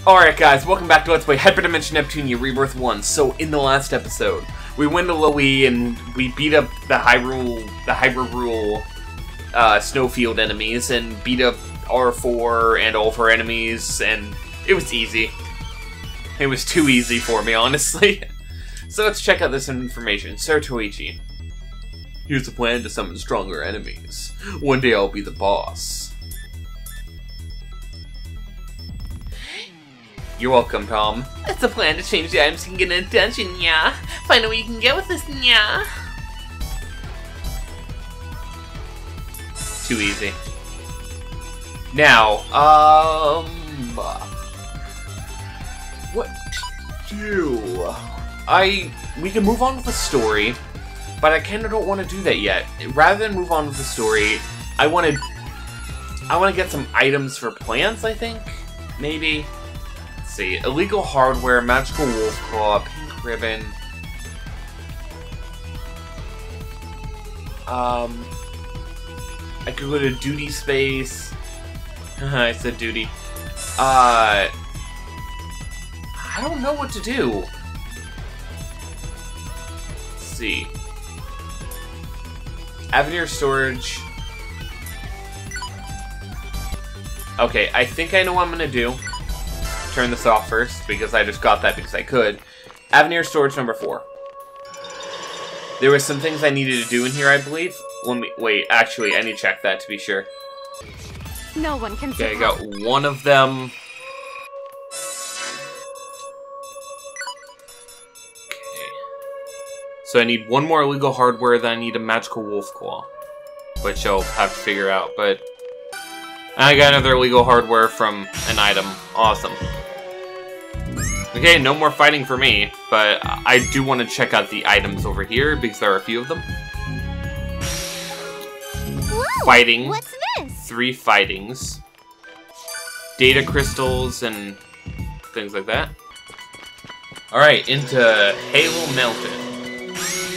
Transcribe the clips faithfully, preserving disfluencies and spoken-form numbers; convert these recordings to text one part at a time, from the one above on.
Alright guys, welcome back to Let's Play Hyperdimension Neptunia Rebirth one. So, in the last episode, we went to Lowee and we beat up the Hyrule, the Hyrule uh, Snowfield enemies and beat up R four and all of her enemies, and it was easy. It was too easy for me, honestly. So let's check out this information. Sir Toichi. Here's a plan to summon stronger enemies. One day I'll be the boss. You're welcome, Tom. That's a plan to change the items you can get in a dungeon, yeah. Find out what you can get with this, yeah. Too easy. Now, um... what to do? I... We can move on with the story, but I kinda don't want to do that yet. Rather than move on with the story, I want to... I want to get some items for plants, I think? Maybe? See, illegal hardware, magical wolf claw, pink ribbon. Um, I could go to duty space. I said duty. Uh, I don't know what to do. Let's see. Avenir storage. Okay, I think I know what I'm gonna do. Turn this off first, because I just got that because I could. Avenir storage number four. There was some things I needed to do in here, I believe. Let me wait. Actually, I need to check that to be sure. No one can. Okay, I got one of them. Okay. So I need one more illegal hardware. Then I need a magical wolf claw, which I'll have to figure out. But I got another illegal hardware from an item. Awesome. Okay, no more fighting for me, but I do want to check out the items over here, because there are a few of them. Whoa, fighting. What's this? Three fightings. Data crystals and things like that. Alright, into Halo Mountain.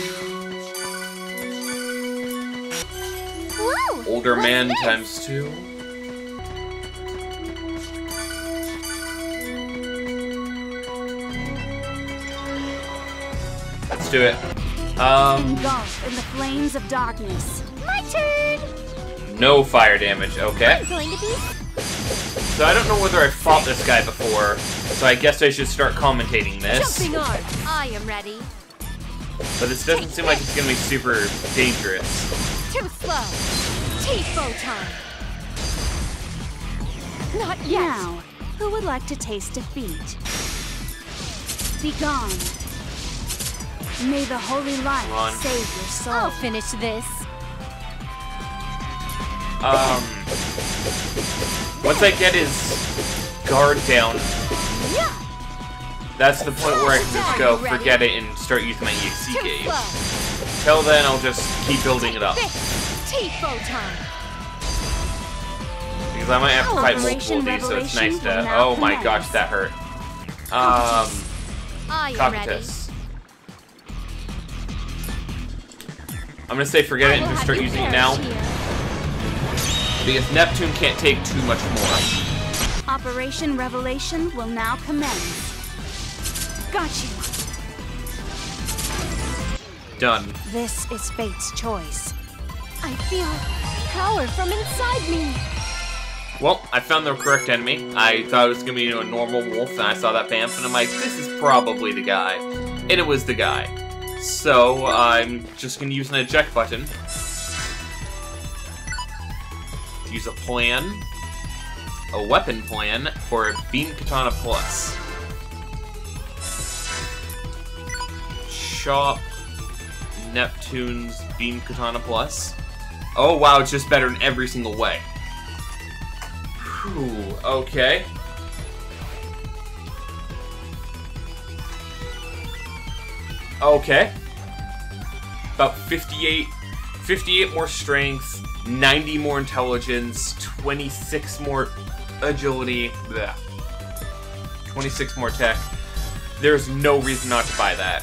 Whoa, Older what's man this? times two. Let's do it. Um, Engulfed in the flames of darkness. My turn. no fire damage, okay. I'm going to be. So I don't know whether I fought this guy before, so I guess I should start commentating this. Jumping arm. I am ready. But this doesn't seem like it's gonna be super dangerous. Too slow. Tifo time. Not yet. Now, who would like to taste defeat? Be gone. May the holy light on. save your soul. I'll finish this. Um, once I get his guard down, Yeah. that's the point where I can just go, Are you ready? forget it, and start using my E X C Too gauge. slow. Till then, I'll just keep building it up. This. Tifo time. Because I might have to fight Operation multiple of these, so it's Revelation nice to... will now Oh my commence. gosh, that hurt. Um, I am ready. Cocytus. I'm gonna say forget it and just start using it now, because Neptune can't take too much more. Operation Revelation will now commence. Got you. Done. This is fate's choice. I feel power from inside me. Well, I found the correct enemy. I thought it was gonna be, you know, a normal wolf, and I saw that bamf, and I'm like, this is probably the guy. And it was the guy. So, I'm just gonna use an eject button. Use a plan. A weapon plan for a Beam Katana Plus. Shop Neptune's Beam Katana Plus. Oh wow, it's just better in every single way. Whew, okay. Okay. About fifty-eight, fifty-eight more strength, ninety more intelligence, twenty-six more agility, bleh. twenty-six more tech. There's no reason not to buy that.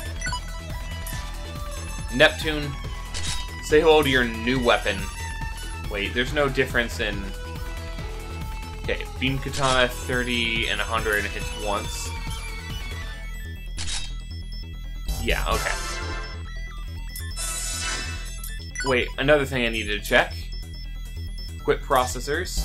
Neptune, say hello to your new weapon. Wait, there's no difference in... Okay, Beam Katana thirty and one hundred and hits once. Yeah, okay. Wait, another thing I needed to check. Equip processors.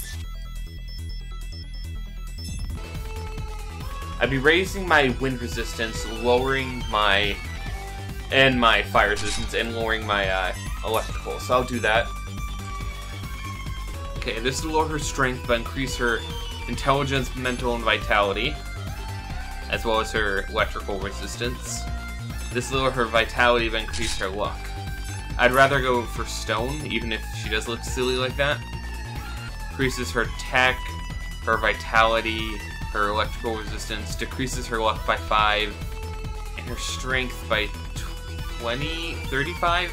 I'd be raising my wind resistance, lowering my... and my fire resistance, and lowering my uh, electrical, so I'll do that. Okay, this will lower her strength, but increase her intelligence, mental, and vitality, as well as her electrical resistance. This will lower her vitality, but increase her luck. I'd rather go for stone, even if she does look silly like that. Increases her attack, her vitality, her electrical resistance, decreases her luck by five, and her strength by twenty, thirty-five?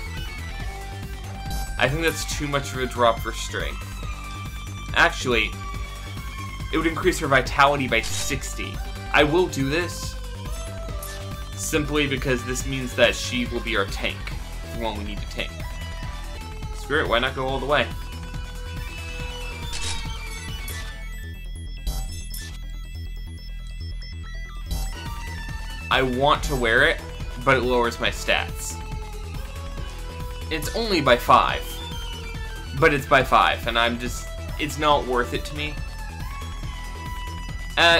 I think that's too much of a drop for strength. Actually, it would increase her vitality by sixty. I will do this, simply because this means that she will be our tank, the one we need to tank. Screw it, why not go all the way? I want to wear it, but it lowers my stats. It's only by five, but it's by five, and I'm just, it's not worth it to me. Uh,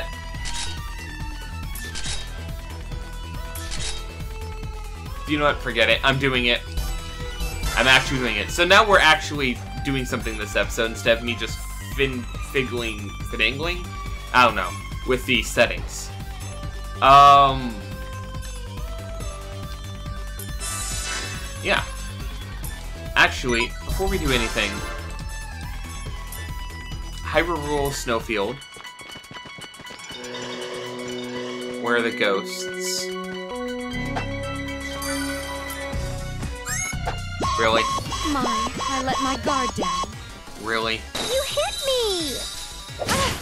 you know what, forget it, I'm doing it. I'm actually doing it. So now we're actually doing something this episode instead of me just fin figgling, finagling? I don't know, with the settings. Um, yeah. Actually, before we do anything, Hyrule Snowfield. Where are the ghosts? Really? My, I let my guard down. Really? You hit me! Ah.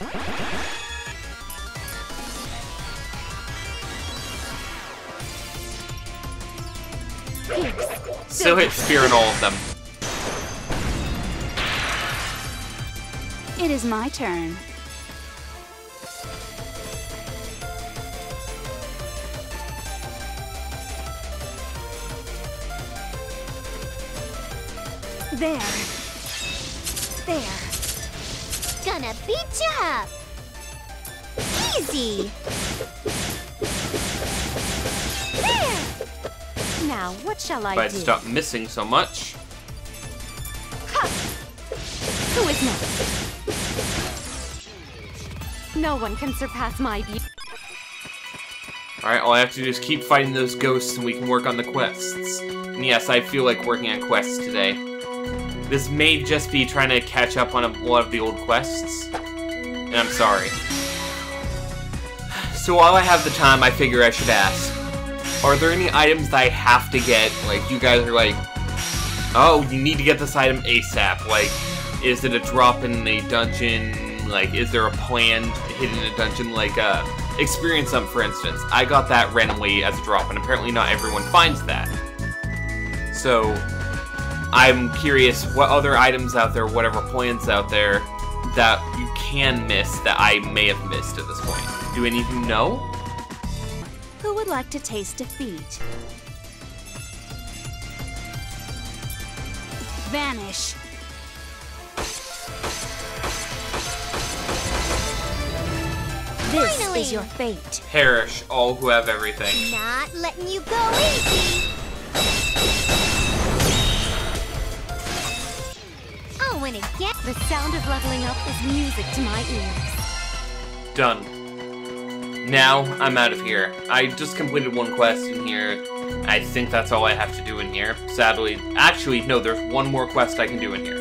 Still hit spear in all of them. It is my turn. There. There. Gonna beat you up. Easy. There. Now, what shall I If I'd do? stop missing so much. Ha! Who is next? No one can surpass my beauty. Alright, all I have to do is keep fighting those ghosts and we can work on the quests. And yes, I feel like working on quests today. This may just be trying to catch up on a lot of the old quests. And I'm sorry. So while I have the time, I figure I should ask. Are there any items that I have to get? Like, you guys are like, oh, you need to get this item ASAP. Like, is it a drop in a dungeon? Like, is there a plan hidden in a dungeon? Like, uh, Experience Sump, for instance. I got that randomly as a drop, and apparently not everyone finds that. So, I'm curious what other items out there, whatever plans out there, that you can miss that I may have missed at this point. Do any of you know? Who would like to taste defeat? Vanish. This Finally. is your fate. Perish all who have everything. Not letting you go easy. I'll win again. The sound of leveling up is music to my ears. Done. Now, I'm out of here. I just completed one quest in here. I think that's all I have to do in here. Sadly, actually, no, there's one more quest I can do in here.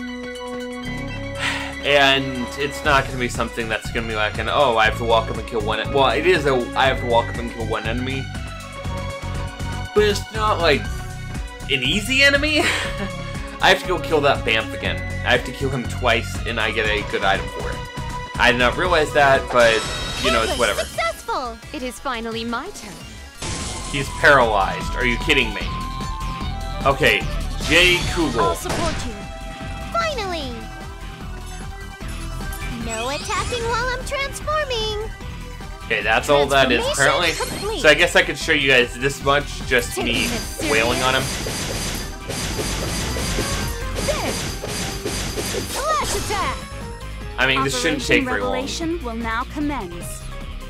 And it's not going to be something that's going to be like an, oh, I have to walk up and kill one... Well, it is a, I have to walk up and kill one enemy. But it's not, like, an easy enemy. I have to go kill that Bamf again. I have to kill him twice, and I get a good item for it. I did not realize that, but... You know, it's whatever. Successful. It is finally my turn. He's paralyzed. Are you kidding me? Okay, Jay I'll Kugel. support you. Finally. No attacking while I'm transforming. Okay, that's all that is currently. Transformation complete. So I guess I could show you guys this much, just Taking me this serious. wailing on him. There. Flash attack. I mean, this shouldn't Operation take very long. Revelation will now commence.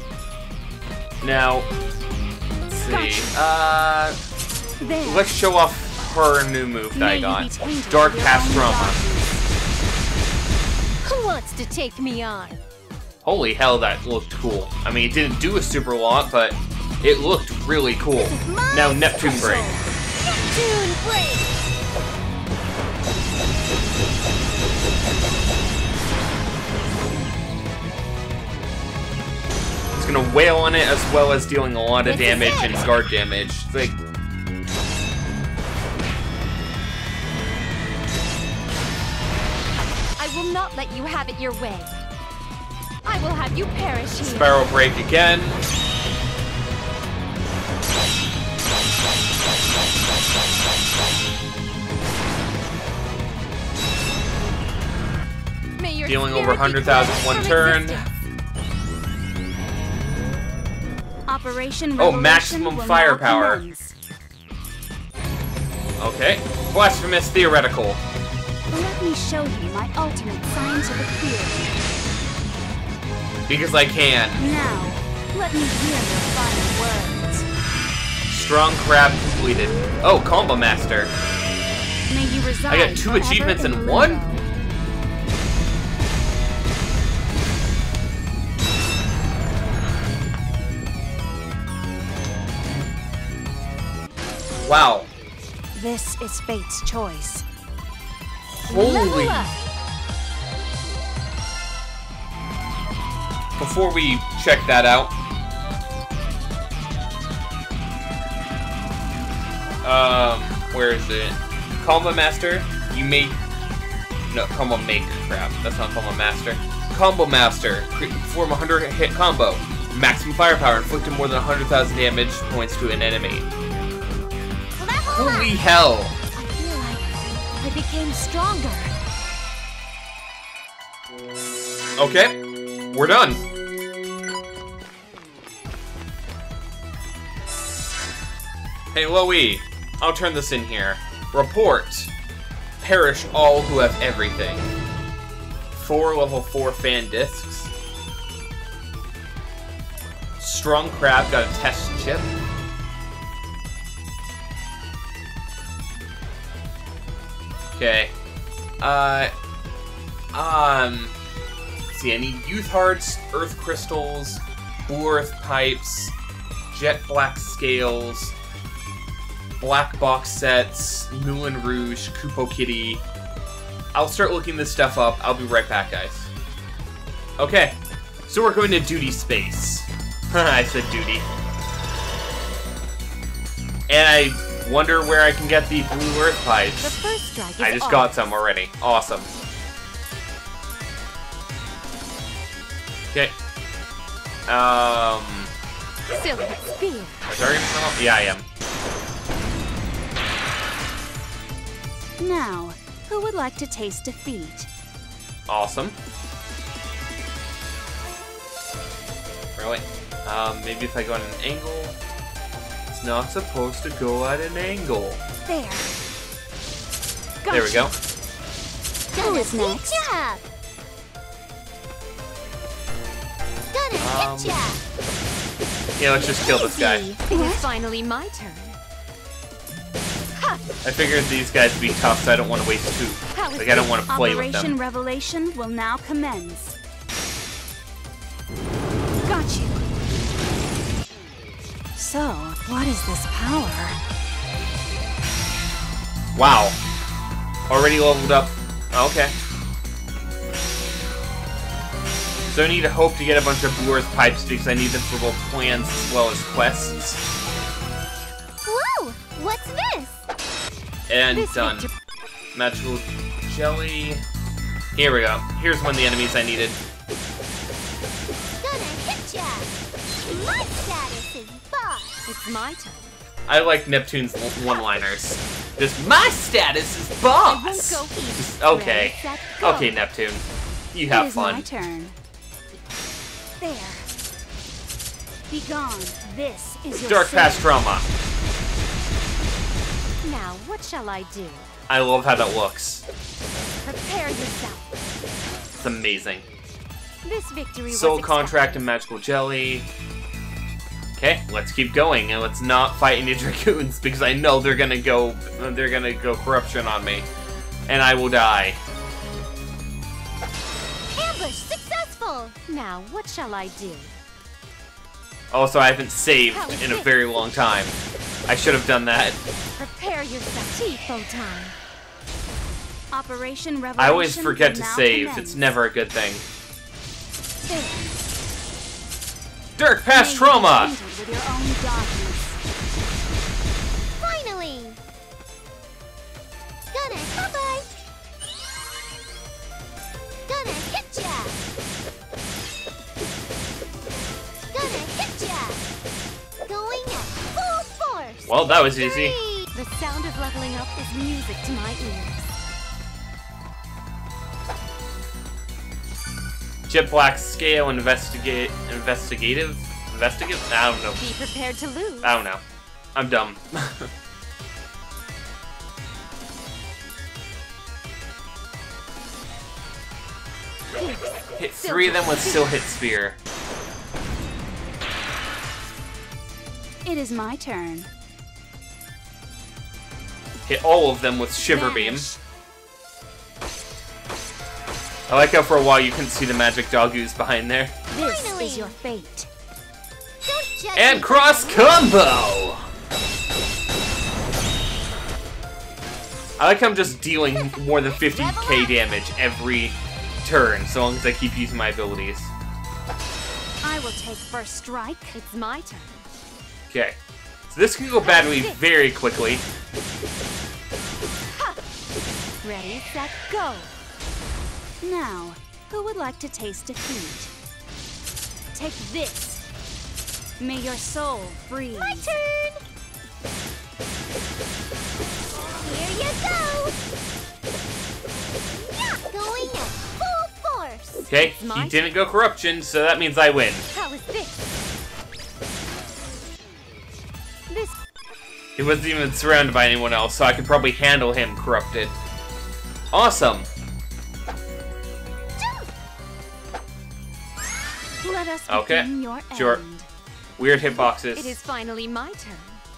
Now, let's see. Uh, There. let's show off her new move that May I you got. be tainted Dark with your Past own Drama. darkness. Who wants to take me on? Holy hell, that looked cool. I mean, it didn't do a super lot, but it looked really cool. My Now, Neptune special. Break. Neptune break. It's gonna wail on it as well as dealing a lot of This is damage it. and guard damage. It's like, I will not let you have it your way. I will have you perish here. Spiral Break again. May your Dealing over spirit one hundred thousand be one cleansed turn. from existence. Operation Oh, Revelation maximum will now firepower. commence. Okay. Blasphemous Theoretical. Let me show you my ultimate scientific theory. Because I can. Now, let me hear your final words. Strong Crab completed. Oh, Combo Master. May you reside I got two forever achievements in limbo. one? Wow. This is fate's choice. Holy. Level up. Before we check that out, um, where is it? Combo Master, you make, no, Combo Maker, crap, that's not Combo Master. Combo Master, cre- perform a one hundred hit combo, maximum firepower, inflicting more than one hundred thousand damage points to an enemy. Level Holy up. hell! I feel like I became stronger. Okay, we're done. Hey, Loey, I'll turn this in here. Report. Perish all who have everything. Four level four fan discs. Strong Crab got a test chip. Okay. Uh, um, let's see, I need Youth Hearts, Earth Crystals, Blue Earth Pipes, Jet Black Scales, Black Box Sets, Moulin Rouge, Kupo Kitty. I'll start looking this stuff up. I'll be right back, guys. Okay, so we're going to Duty Space. I said duty. And I wonder where I can get the Blue Earth The Pipes. first strike is I just off. got some already. Awesome. Okay. Um... Silver spear. Is there gonna come up? Yeah, I am. Now, who would like to taste defeat? Awesome. Really? Um, maybe if I go at an angle... It's not supposed to go at an angle. There. There we go. Who is next? Ya. Gonna Um, hit ya. Yeah, let's just kill this guy. It is finally my turn. I figured these guys would be tough, so I don't want to waste two. How is Like, I don't want to play with Operation them. Revelation will now commence. Got you. So, what is this power? Wow. Already leveled up. Okay. So I need to hope to get a bunch of Blue Earth Pipes because I need them for both plans as well as quests. Whoa! What's this? And This done. victory- Magical Jelly. Here we go. Here's one of the enemies I needed. Gonna hit ya. My status is boss. It's my turn. I like Neptune's l- one-liners. Just, my status is I won't boss! go easy. Just- okay. Ready, set, go. Okay, Neptune. You have it is fun. my turn. There. Be gone. This is your Dark sin. Past Trauma. Now, what shall I do? I love how that looks. Prepare yourself. It's amazing. This victory Soul was Contract and Magical Jelly. Okay, let's keep going and let's not fight any Dragoons because I know they're gonna go they're gonna go corruption on me. And I will die. Ambush successful! Now, what shall I do? Also, I haven't saved in a very long time. I should have done that. Prepare yourself. Tifo time. Operation Revelation. I always forget to now save. commence. It's never a good thing. There. Dark Past May you Trauma! be tainted with your own darkness. Finally! Gonna bye-bye! Gonna hit ya! Gonna hit ya! Going at full force! Well, that was easy. Three. The sound of leveling up is music to my ears. Jet Black Scale Investigate Investigative? Investigative? I don't know. Be prepared to lose. I don't know. I'm dumb. Hit three of them with Still Hit Spear. It is my turn. Hit all of them with Shiver Beam. Vanish. I like how for a while you couldn't see the magic dog ooze behind there. This Finally. is your fate. Don't judge And me cross by my combo! I like how I'm just dealing more than fifty K damage every turn, so long as I keep using my abilities. I will take first strike. It's my turn. Okay. So this can go badly very quickly. Ready, set, go! Now, who would like to taste defeat? Take this. May your soul freeze. My turn! Here you go! Yeah, going at full force! Okay, It's my he didn't go corruption, so that means I win. How is this? This He wasn't even surrounded by anyone else, so I could probably handle him corrupted. Awesome. Let us Okay, begin your sure. end. Weird hitboxes. it is finally my turn.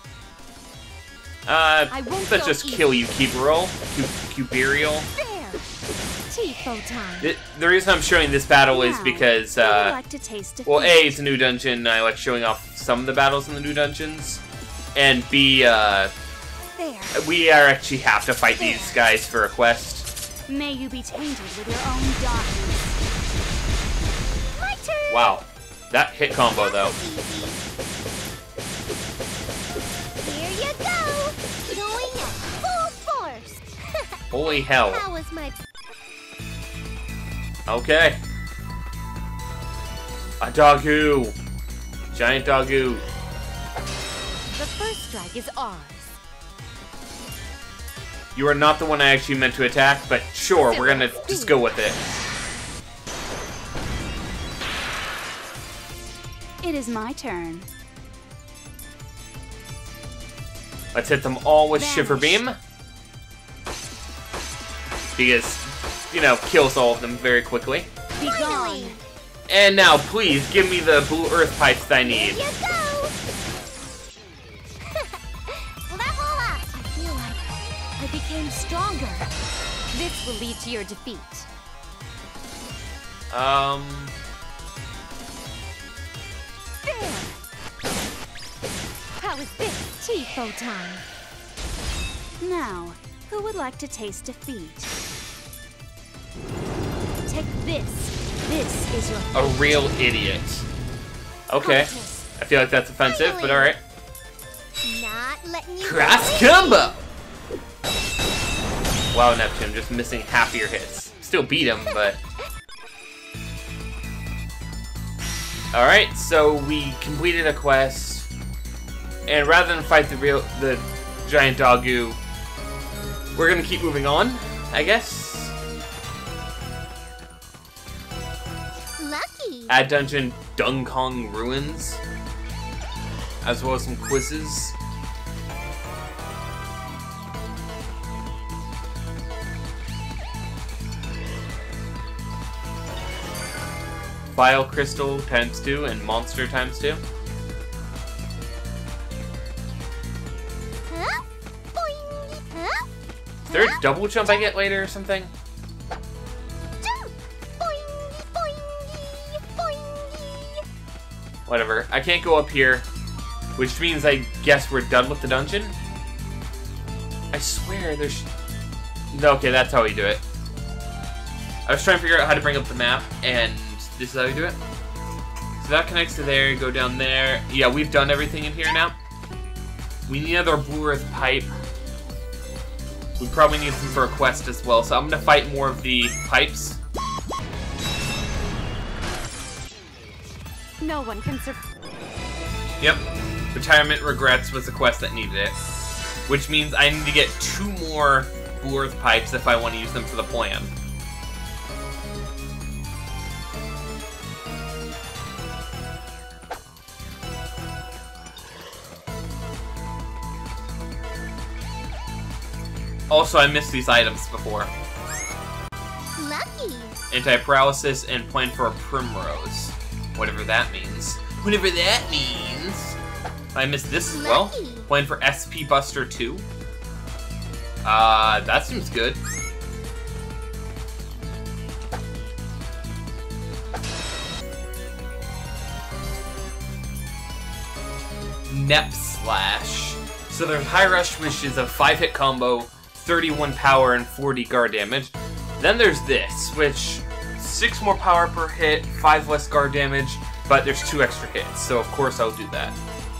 Uh, I won't let's go just easy. kill you, Cuberial. Cuberial. There! Tifo time. The, the reason I'm showing this battle is Now, because, who would uh, like to taste defeat? well, A, it's a new dungeon, and I like showing off some of the battles in the new dungeons. And B, uh, There. we are actually have to fight these guys for a quest. May you be tainted with your own darkness. My turn! Wow. That hit combo, though. Here you go! Going at full force! Holy hell. How was my... Okay. A Dogu. Giant Dogu. The first strike is ours. You are not the one I actually meant to attack, but sure, we're gonna just go with it. It is my turn. Let's hit them all with Vanish. Shiver Beam. Because, you know, kills all of them very quickly. Be gone. Finally. And now, please, give me the blue earth pipes that I Here need. you go! Level up! I feel like I became stronger. This will lead to your defeat. Um, There! How is this? Tifo time. Now, who would like to taste defeat? Take this. This is your a real idiot. Okay. I feel like that's offensive, but alright. Not letting you Cross go combo! Wow, Neptune, just missing half of your hits. Still beat him, but... Alright, so we completed a quest, and rather than fight the real, the giant Dogu, we're gonna keep moving on, I guess. Add dungeon Dungkong Ruins, as well as some quizzes. File Crystal times two and Monster times two. Huh? Boing. Huh? Is there a double jump I get later or something? Jump. Boing, boing, boing. Whatever. I can't go up here, which means I guess we're done with the dungeon. I swear there's... No, okay, that's how we do it. I was trying to figure out how to bring up the map, and this is how you do it. So that connects to there, go down there. Yeah, we've done everything in here now. We need another Blue Earth pipe. We probably need some for a quest as well, so I'm gonna fight more of the pipes. No one can survive. Yep. Retirement Regrets was the quest that needed it. Which means I need to get two more Blue Earth pipes if I want to use them for the plan. Also, I missed these items before. Lucky. Anti-paralysis and plan for a primrose. Whatever that means. Whatever that means. I missed this as well. Lucky. Plan for S P Buster two. Uh, that seems good. Nep Slash. So there's High Rush, which is a five hit combo, thirty-one power and forty guard damage. Then there's this, which six more power per hit, five less guard damage, but there's two extra hits, so of course I'll do that.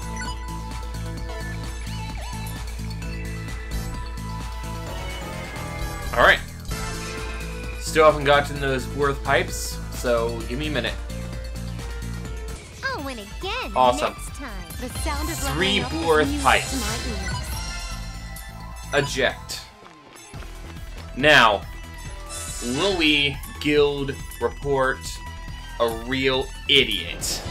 Alright. Still haven't gotten those Worth pipes, so give me a minute. I'll win again Awesome. next time. The sound of Three leveling up is Blue Earth music pipes. to my ears. Eject. Now, will we guild report a real idiot?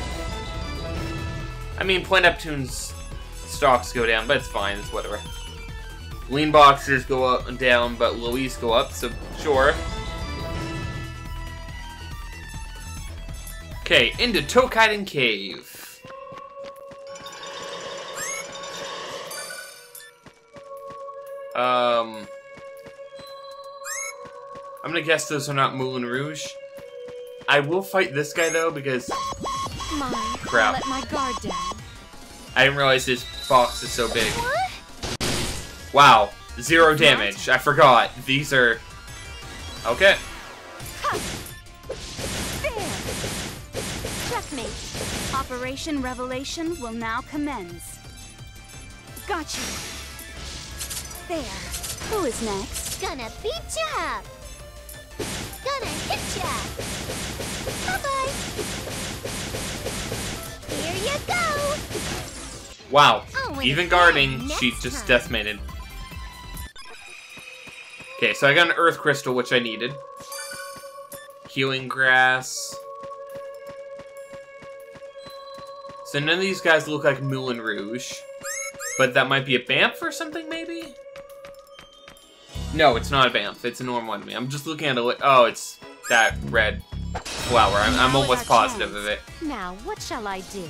I mean, Play Neptune's stocks go down, but it's fine, it's whatever. Lean boxes go up and down, but Louise go up, so sure. Okay, into Tokiden Cave. Um, I'm gonna guess those are not Moulin Rouge. I will fight this guy though because Mine. Crap. Let my guard down. I didn't realize this box is so big. Wow, zero damage. I forgot. These are okay. There. Checkmate. Operation Revelation will now commence. Got you. There. Who is next? Gonna beat ya up. Gonna hit ya. Bye-bye. Here you go. Wow, I'll win even again guarding, next she just time. decimated. Okay, so I got an Earth Crystal, which I needed. Healing Grass. So none of these guys look like Moulin Rouge. But that might be a Banff or something, maybe? No, it's not a Banff. It's a normal enemy. I'm just looking at it. Oh, it's that red flower. I'm, I'm Now is almost our positive chance. of it. Now, what shall I do?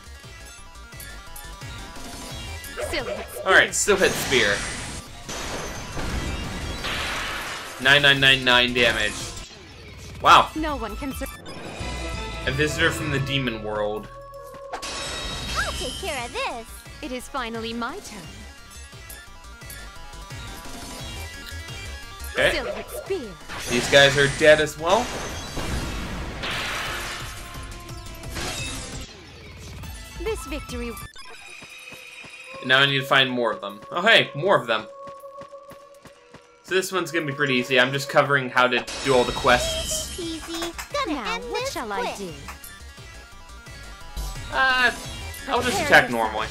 Silhouette spear. Alright, still hit Spear. nine nine nine nine damage. Wow. No one can sur- A visitor from the demon world. I'll take care of this. It is finally my turn. Okay. Silhouette spear. These guys are dead as well. This victory. Now I need to find more of them. Oh hey, more of them. So this one's gonna be pretty easy. I'm just covering how to do all the quests. Easy. Gonna Now, end what this shall I quick. do? Uh, I'll just Prepare attack yourself. normally.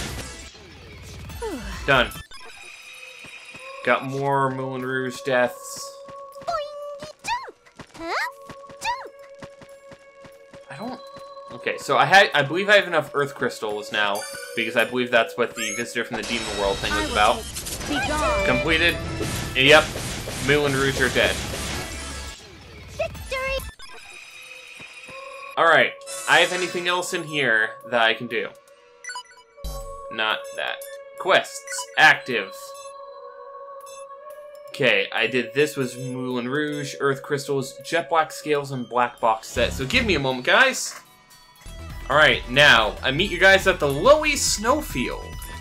Done. Got more Moulin Rouge deaths. Boing-de-doo. Huh? Doo. I Okay, so I had, I believe I have enough Earth Crystals now, because I believe that's what the Visitor from the Demon World thing was about. Be gone. Completed. Yep. Moulin Rouge are dead. Victory! Alright, I have anything else in here that I can do? Not that. Quests. Active. Okay, I did this was Moulin Rouge, Earth Crystals, Jet Black Scales, and Black Box Set. So give me a moment, guys. Alright, now, I meet you guys at the Lowy Snowfield.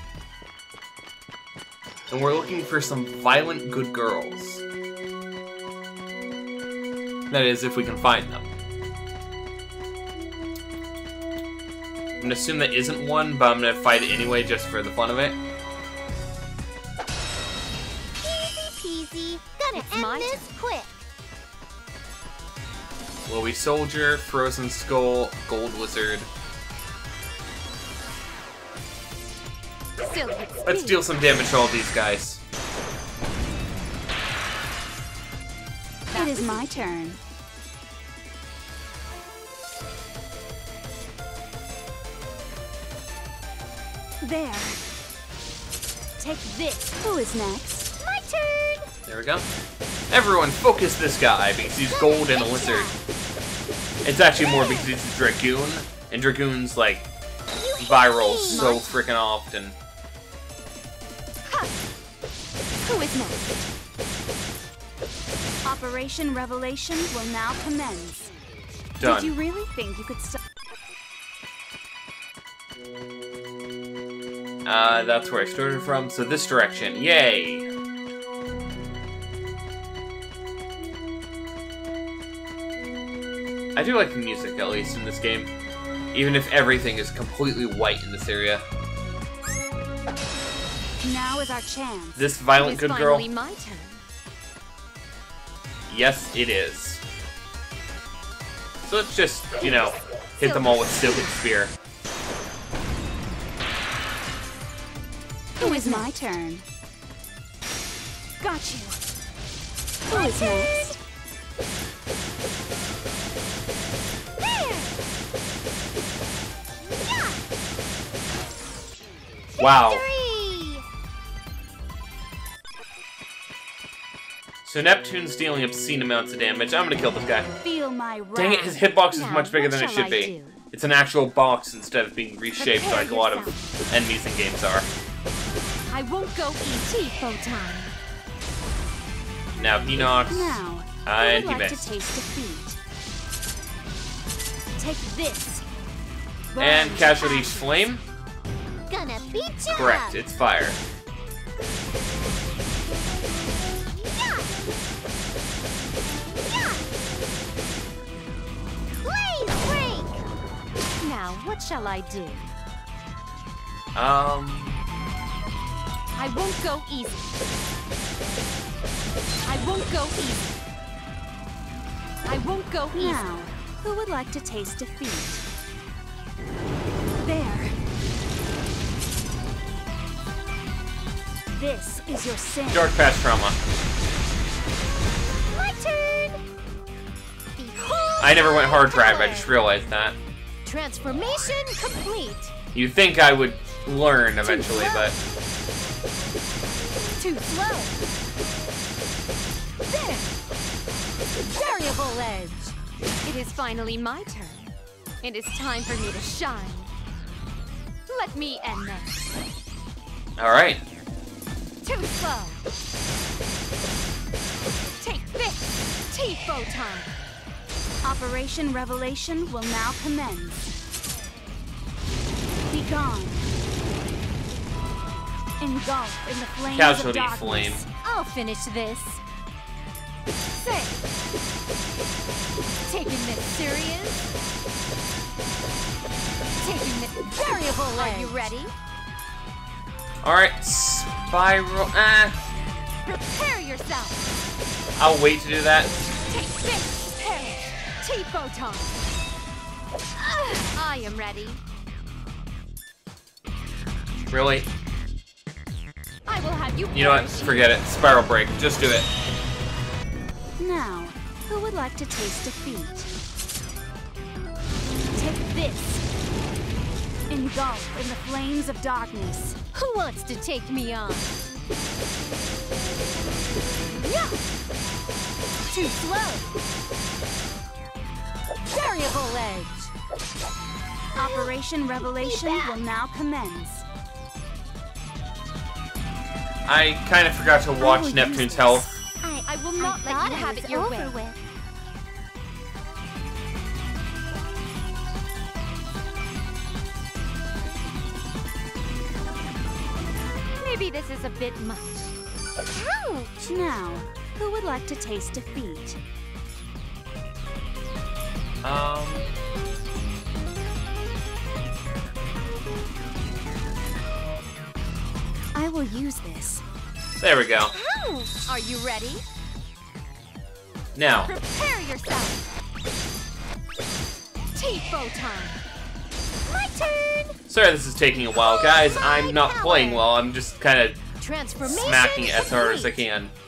And we're looking for some violent good girls. That is, if we can find them. I'm gonna assume that isn't one, but I'm gonna fight it anyway just for the fun of it. Easy peasy. Gonna It's end my this quick. Lowy Soldier, Frozen Skull, Gold Wizard. Silly Let's deal some damage to all these guys. It is my turn. There. Take this. Who is next? My turn. There we go. Everyone focus this guy because he's gold and a lizard. It's actually more because he's a Dragoon, and Dragoon's like viral so freaking often. Who is next? Operation Revelation will now commence. Done. Did you really think you could stop? Uh, that's where I started from, so this direction. Yay! I do like the music, at least, in this game. Even if everything is completely white in this area. Now is our chance. This violent good girl? Finally my turn. Yes, it is. So let's just, you know, hit them all with Silken Spear. Who is my turn? Got you. Who is next? There. Yeah. Wow. Victory! So Neptune's dealing obscene amounts of damage. I'm gonna kill this guy. Feel my wrath. Dang it, his hitbox is Now, much bigger what than it shall should I be. do? It's an actual box instead of being reshaped Prepare like a lot of yourself. enemies in games are. I won't go easy, Photon. Now he knocks, Now, uh, who and would he like missed. to taste defeat? Take this. And Burn Casualty's ashes. Flame? Gonna beat you Correct, up. it's fire. Yeah. Yeah. Blaze break. Now, what shall I do? Um, I won't go easy. I won't go easy. I won't go easy. Now, who would like to taste defeat? There. This is your sin. Dark Patch Trauma. My turn. Behold I never went hard drive, I power. just realized that. Transformation complete. You'd think I would learn eventually, but Too slow. There. Variable edge. It is finally my turn. It is time for me to shine. Let me end this. alright. Too slow. Take this, T-Photon. Operation Revelation will now commence. Be gone. Engulfed in the flames Casualty of darkness. Flame. I'll finish this. Say, taking this serious? Taking this variable edge. Are you ready? Alright, Spiral. Ah, Prepare yourself. I'll wait to do that. Take this, perish, T-Photon. Ah, I am ready. Really? I will have you. You know what? perish. Forget it. Spiral Break. Just do it. Now, who would like to taste defeat? Take this. Engulf in the flames of darkness. Who wants to take me on? Yeah. Too slow. Variable edge. Operation Revelation will now commence. I kind of forgot to watch will Neptune's use health. I, I will not I let thought you it have was it your over way. with. Maybe this is a bit much. Ouch! Now, who would like to taste defeat? Um. I will use this. There we go. Ouch! Are you ready? Now, Prepare yourself. Tifo time. My turn. sorry this is taking a while, guys. I'm not playing well. I'm just kind of Transformation smacking it as hard as I complete. can.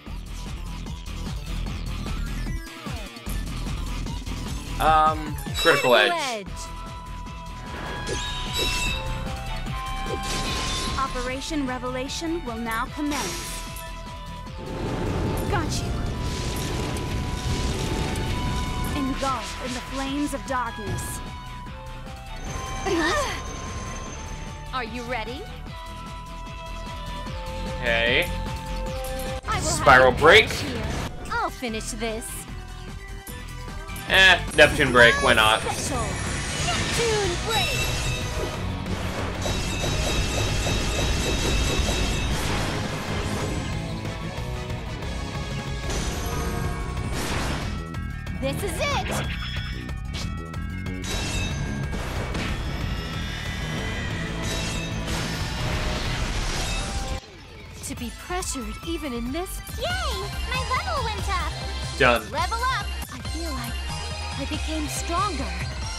Um, critical edge. Operation Revelation will now commence. Got you. Engulf in the flames of darkness. Are you ready? Okay. I will Spiral have you break. finish here. I'll finish this. Eh, Neptune break. Why not? Special. Neptune break. This is it. To be pressured even in this. Yay! My level went up. Done. Level up. I feel like I became stronger.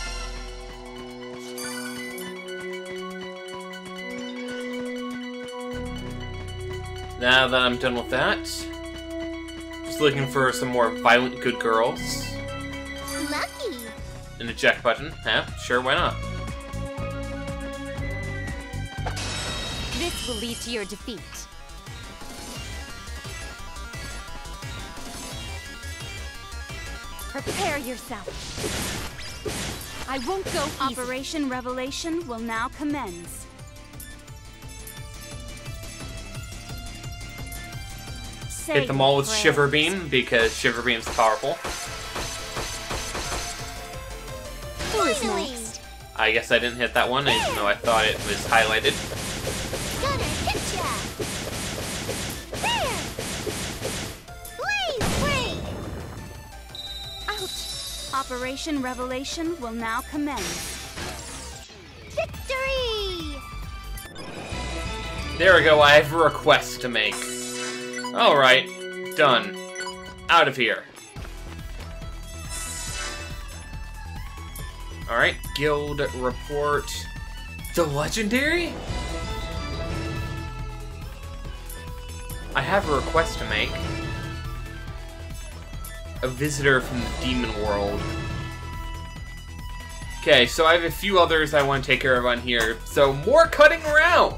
Now that I'm done with that, just looking for some more violent good girls. Lucky. And a check button. Yeah, sure, why not? This will lead to your defeat. Prepare yourself. I won't go easy. Operation Revelation will now commence. Say Hit them all with your Shiver prayers. Beam, because Shiver Beam's powerful. Who is Finally. next? I guess I didn't hit that one, even though I thought it was highlighted. Gonna hit ya. There. Blaze break. Ouch. Operation Revelation will now commence. Victory. There we go, I have a request to make. Alright, done. Out of here. Alright, guild report. The legendary? I have a request to make. A visitor from the demon world. Okay, so I have a few others I want to take care of on here. So, more cutting around!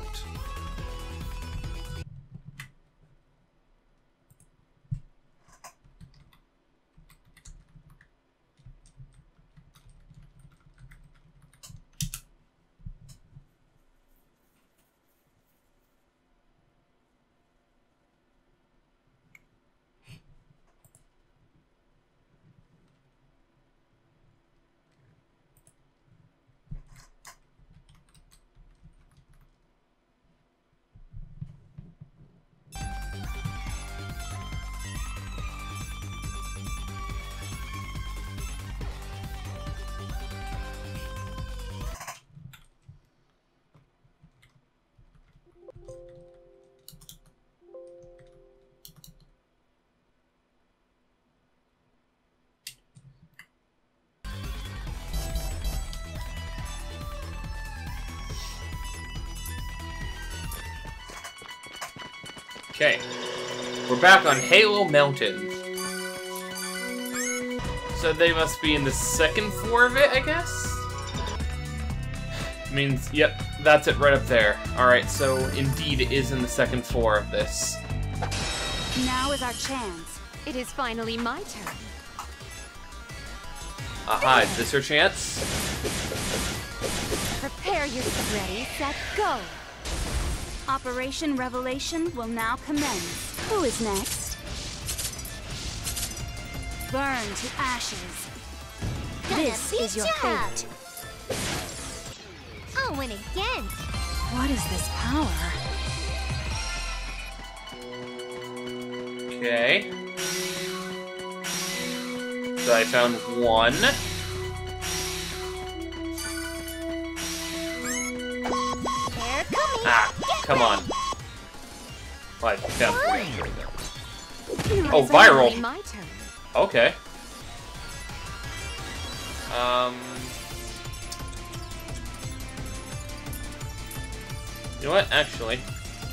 Okay, we're back on Halo Mountain. So they must be in the second floor of it, I guess? Means, yep, that's it right up there. Alright, so indeed it is in the second floor of this. Now is our chance. It is finally my turn. Aha, is this your chance? Prepare yourself. Ready, set, go. Operation Revelation will now commence. Who is next? Burn to ashes. This is your fate. I'll win again. What is this power? Okay. So I found one. They're coming. Ah, Get come ready. on. Well, I found three. It Oh, is finally viral. my turn. Okay. Um. You know what? Actually,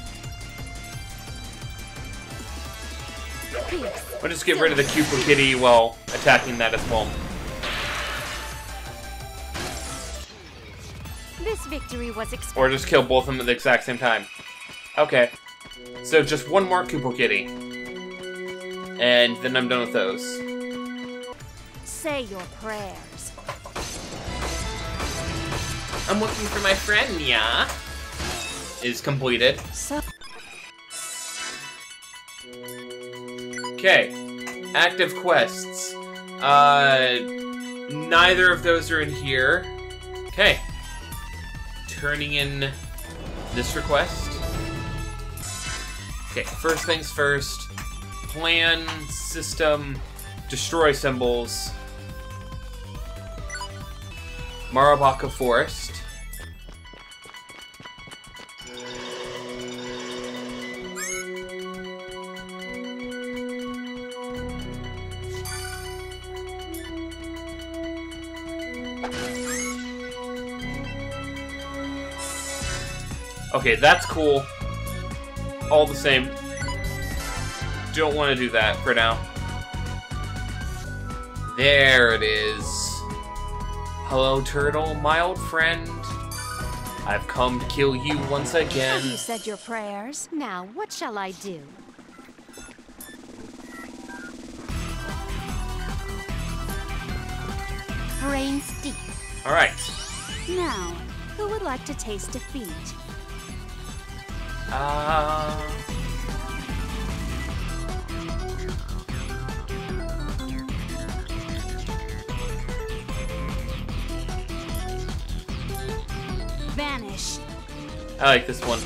Pierce. we'll just get rid of the Koopa Kitty while attacking that as well. This victory was expected. Or just kill both of them at the exact same time. Okay. So just one more Koopa Kitty. And then I'm done with those. Say your prayers. I'm looking for my friend, yeah. Is completed. So Okay. Active quests. Uh, neither of those are in here. Okay. Turning in this request. Okay, first things first. Plan, system, destroy symbols. Marabaka Forest. Okay, that's cool. All the same. Don't want to do that for now. There it is. Hello, Turtle, my old friend. I've come to kill you once again. have you said your prayers? Now, what shall I do? Brains deep. Alright. Now, who would like to taste defeat? Uh... Vanish. I like this one.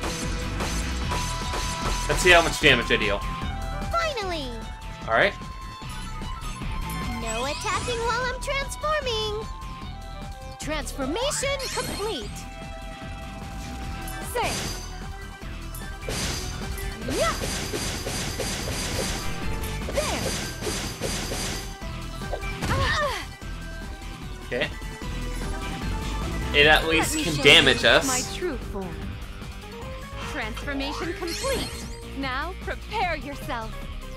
Let's see how much damage I deal. Finally! Alright. No attacking while I'm transforming! Transformation complete! Say! Yeah! There! Ah! Okay. It at least Let me can show damage you us. My true form. Transformation complete. Now prepare yourself.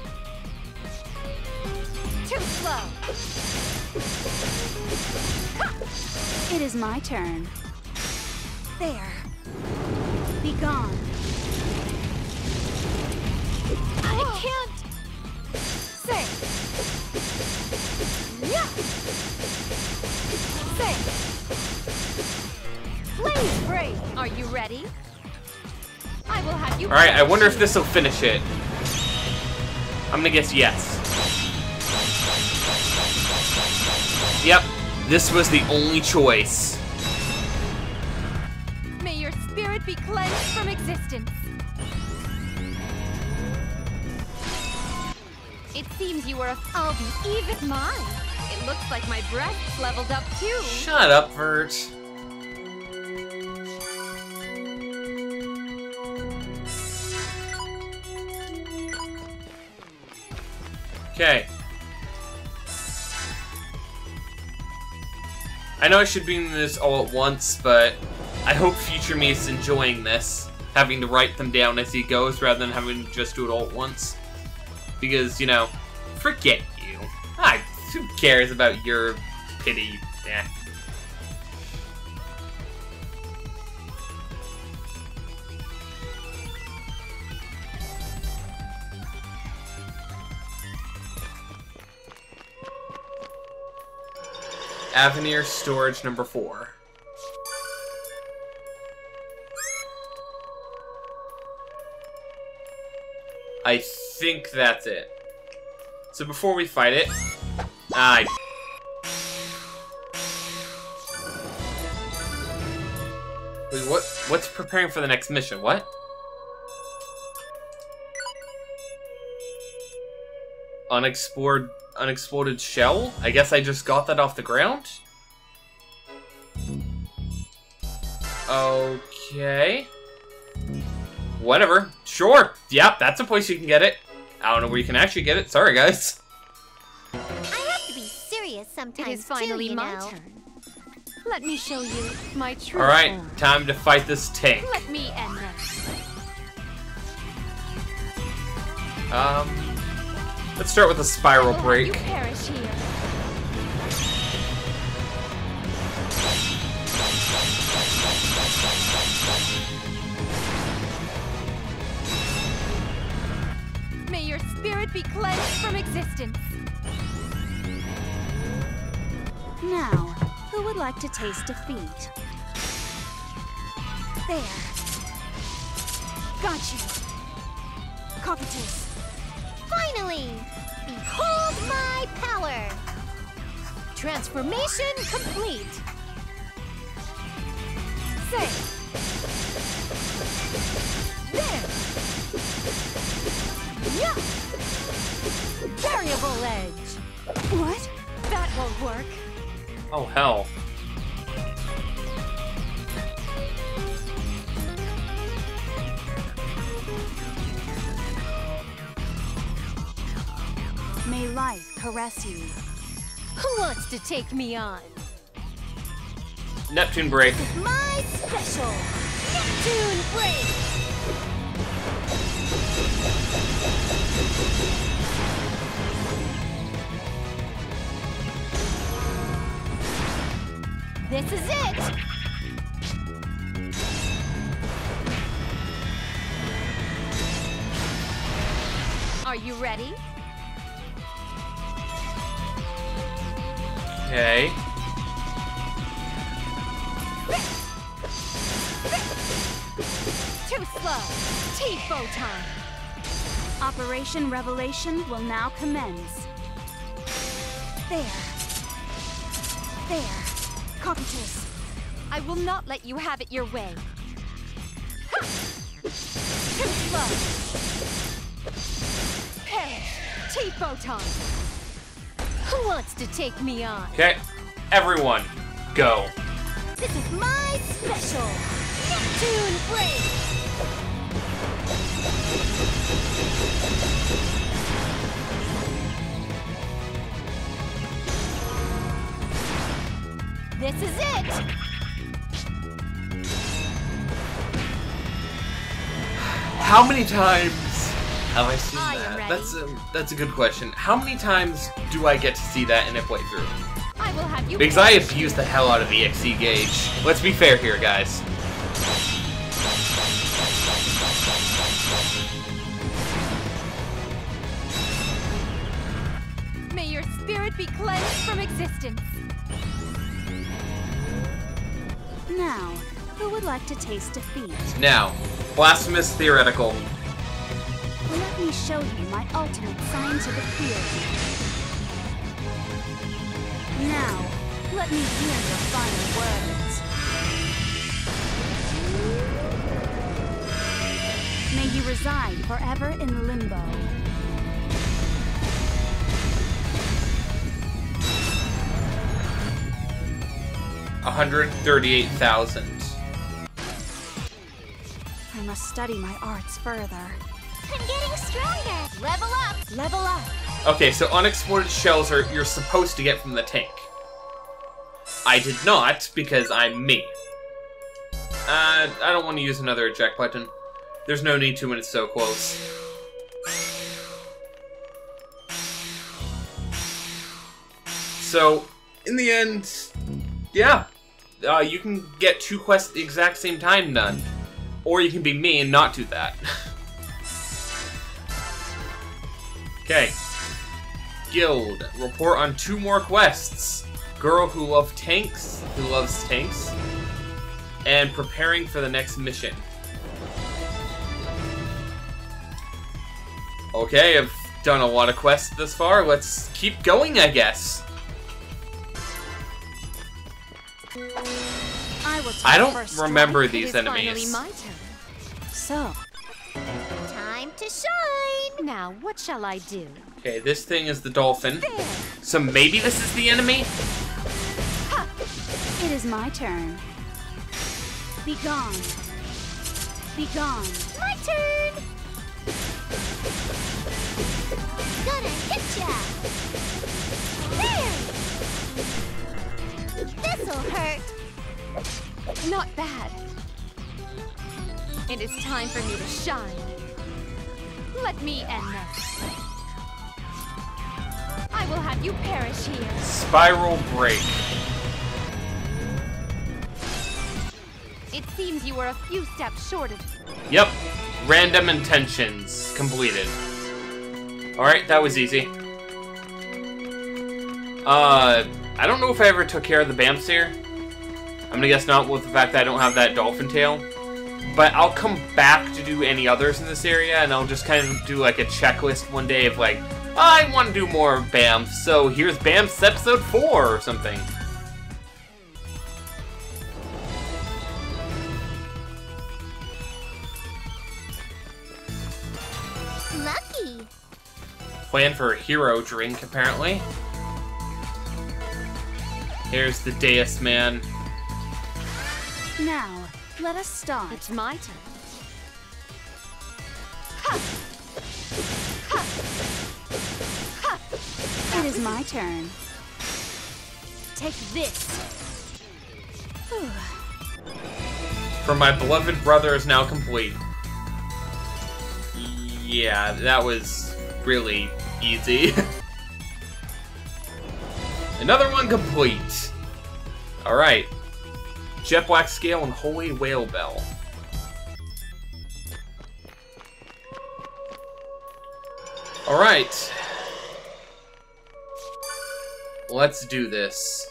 Too slow. It is my turn. There. Be gone. I can't. Say. Yeah. Say. Blaze break. Are you ready? I will have you. Alright, I wonder if this will finish it. I'm gonna guess yes. Yep, this was the only choice. May your spirit be cleansed from existence. It seems you were a. I'll be even mine. It looks like my breasts leveled up too. Shut up, Vert. Okay. I know I should be doing this all at once, but I hope future me is enjoying this. Having to write them down as he goes rather than having to just do it all at once. Because, you know, forget you. I, who cares about your pity? Eh. Avenir storage number four. I think that's it. So before we fight it, I. Wait, what? What's preparing for the next mission? What? Unexplored, unexploded shell? I guess I just got that off the ground? Okay. Whatever. Sure. Yep, that's a place you can get it. I don't know where you can actually get it. Sorry, guys. I have to be serious sometimes. It is finally too, you my know. turn. Let me show you my true Alright, form. time to fight this tank. Let me end this. Um, let's start with a spiral Will have break. You perish here. May your spirit be cleansed from existence. Now, who would like to taste defeat? There. Got you. Cockatoos. Finally! Behold my power! Transformation complete! Say. There. Yeah. Variable edge! What? That won't work. Oh, hell. May life caress you. Who wants to take me on? Neptune break. My special Neptune break! This is it! Are you ready? Okay. Too slow. T-Photon. Operation Revelation will now commence. There. There. Cockatoos. I will not let you have it your way. Ha! Too slow. Perish. T-Photon. Who wants to take me on? Okay. Everyone, go. This is my special Neptune break! This is it! How many times have I seen I am that? ready. That's a, that's a good question. How many times do I get to see that in a playthrough? I will have you. Because I abuse the hell out of E X E gauge. Let's be fair here, guys. May your spirit be cleansed from existence. Now, who would like to taste defeat? Now, blasphemous theoretical. Let me show you my ultimate scientific theory. Now, let me hear your final words. May you reside forever in limbo. one hundred thirty-eight thousand. I must study my arts further. I'm getting stronger! Level up! Level up! Okay, so unexploded shells are you're supposed to get from the tank. I did not, because I'm me. Uh, I don't want to use another eject button. There's no need to when it's so close. So, in the end, yeah. Uh, you can get two quests at the exact same time done. Or you can be me and not do that. Okay. Guild. Report on two more quests. girl who loves tanks, who loves tanks, and preparing for the next mission. Okay, I've done a lot of quests thus far. Let's keep going, I guess. I will I don't first remember strike. these it is enemies. finally my turn. So, Time to shine! Now, what shall I do? Okay, this thing is the dolphin. So maybe this is the enemy? it is my turn. Be gone. Be gone. My turn! Gonna hit ya! There! This'll hurt! Not bad. It is time for me to shine. Let me end this. I will have you perish here. Spiral break. It seems you were a few steps short of... Yep. Random intentions completed. Alright, that was easy. Uh, I don't know if I ever took care of the Bamps here. I'm gonna guess not with the fact that I don't have that dolphin tail. But I'll come back to do any others in this area, and I'll just kind of do like a checklist one day of like, I want to do more Bamps, so here's Bamps episode four or something. Lucky! Plan for a hero drink, apparently. Here's the Deus Man. Now, let us start. It's my turn. It is my turn. Take this. Whew. For my beloved brother is now complete. Yeah, that was really easy. Another one complete. Alright. Jet Black Scale and Holy Whale Bell. Alright. Let's do this.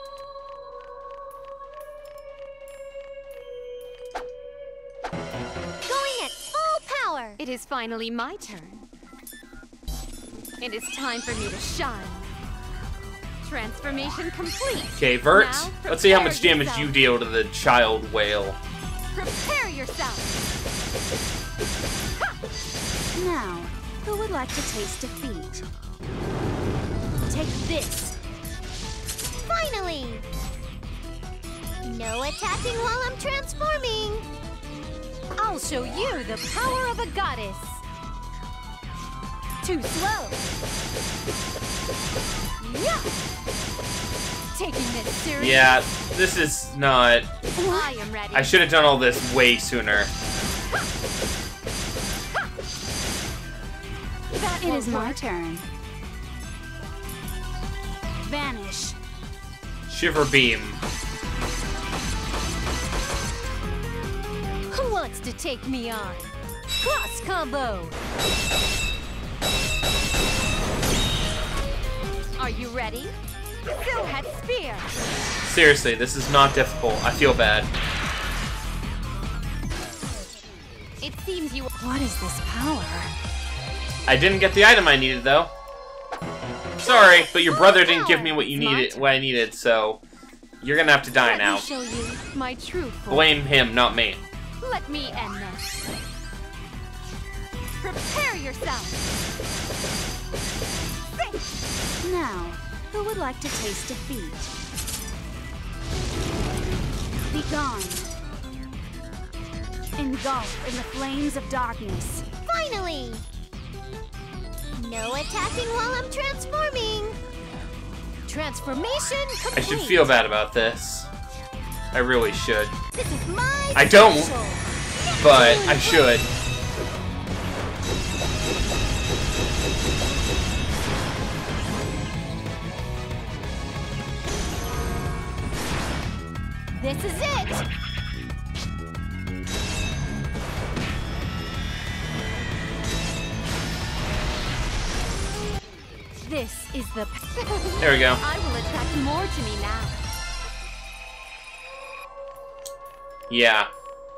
Going at full power! It is finally my turn. It is time for me to shine. Transformation complete. Okay, Vert, Now, let's see how much prepare damage yourself. you deal to the child whale. Prepare yourself. Now, who would like to taste defeat? Take this. Finally! No attacking while I'm transforming! I'll show you the power of a goddess. Too slow. Yeah. Taking this seriously. Yeah, this is not... I am ready. I should have done all this way sooner. That It won't is my work. turn. Vanish. Shiver Beam. Who wants to take me on? Cross combo. Are you ready? Silhouette Spear. Seriously, this is not difficult. I feel bad. It seems you. What is this power? I didn't get the item I needed, though. Sorry, but your brother didn't give me what you It's my needed, turn. what I needed, so you're gonna have to die Let now. me show you my true form. Blame him, not me. Let me end this. Prepare yourself. Now, who would like to taste defeat? Be gone. Engulf in the flames of darkness. Finally! No attacking while I'm transforming! Transformation complete! I should feel bad about this. I really should. This is my I don't, special. but I should. This is it! This is the... There we go. I will attract more to me now. Yeah.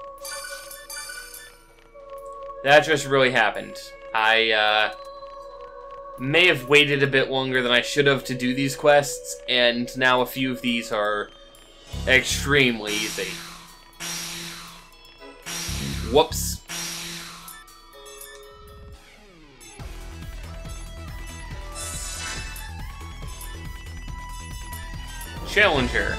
That just really happened. I, uh... may have waited a bit longer than I should have to do these quests, and now a few of these are extremely easy. Whoops. Challenger.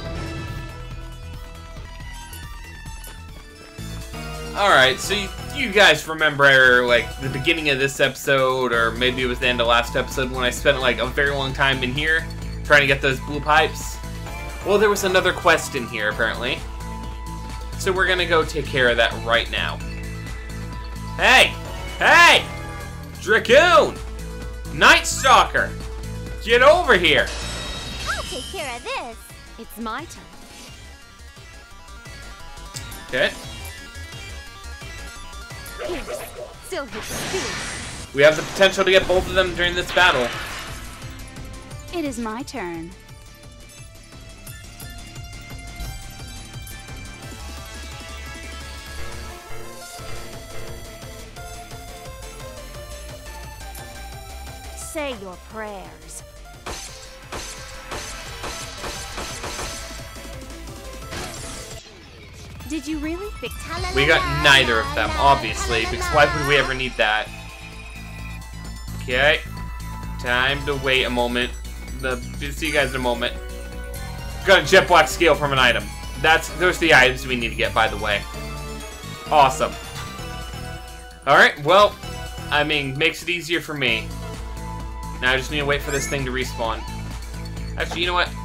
Alright, so you, you guys remember, like, the beginning of this episode, or maybe it was the end of last episode, when I spent, like, a very long time in here trying to get those blue pipes? Well, there was another quest in here, apparently. So we're gonna go take care of that right now. Hey! Hey! Dracoon! Night Stalker! Get over here! I'll take care of this. It's my turn. Okay. Pierce. Still hit spear. We have the potential to get both of them during this battle. It is my turn. Say your prayers. Did you really think? We got neither of them, obviously, because why would we ever need that? Okay. Time to wait a moment. The, see you guys in a moment. Got a jet black scale from an item. That's those are the items we need to get, by the way. Awesome. Alright, well, I mean, makes it easier for me. Now I just need to wait for this thing to respawn. Actually, you know what?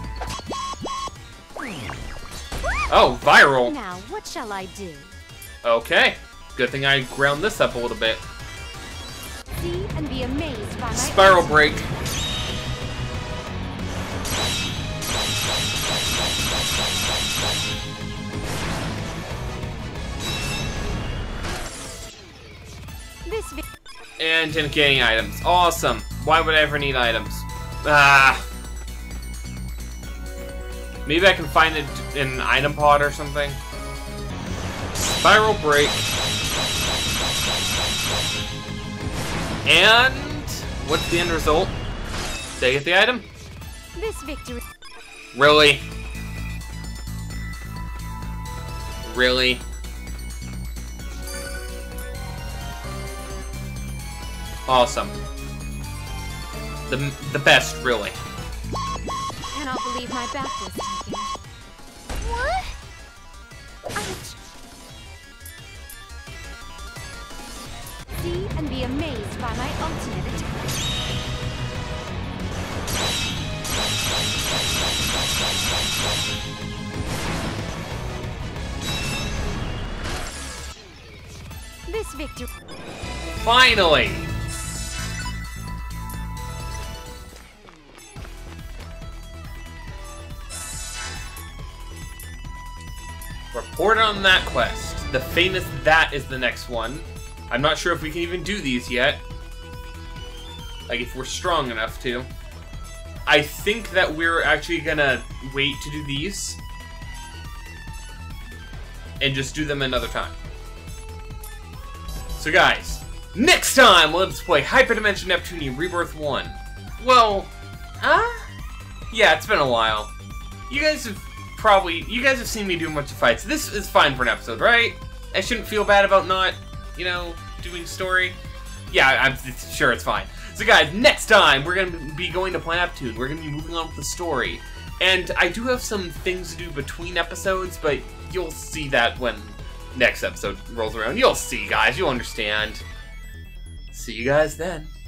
Oh, viral. Now, what shall I do? Okay. Good thing I ground this up a little bit. See and be amazed by my Spiral break. This vi And didn't get any items. Awesome. Why would I ever need items? Ah. Maybe I can find it in an item pod or something. Spiral break. And what's the end result? Did I get the item? This victory. Really? Really? Awesome. The the best, really. Cannot believe my back was taken. What? Ouch. See and be amazed by my ultimate attack. This victory. Finally! Report on that quest. The famous that is the next one. I'm not sure if we can even do these yet. Like, if we're strong enough to. I think that we're actually gonna wait to do these. And just do them another time. So guys, next time let's play Hyperdimension Neptunia Rebirth one. Well, huh? Yeah, it's been a while. You guys have probably, you guys have seen me do a bunch of fights. This is fine for an episode, right? I shouldn't feel bad about not, you know, doing story. Yeah, I'm sure it's fine. So guys, next time we're going to be going to Planeptune. We're going to be moving on with the story. And I do have some things to do between episodes, but you'll see that when next episode rolls around. You'll see, guys. You'll understand. See you guys then.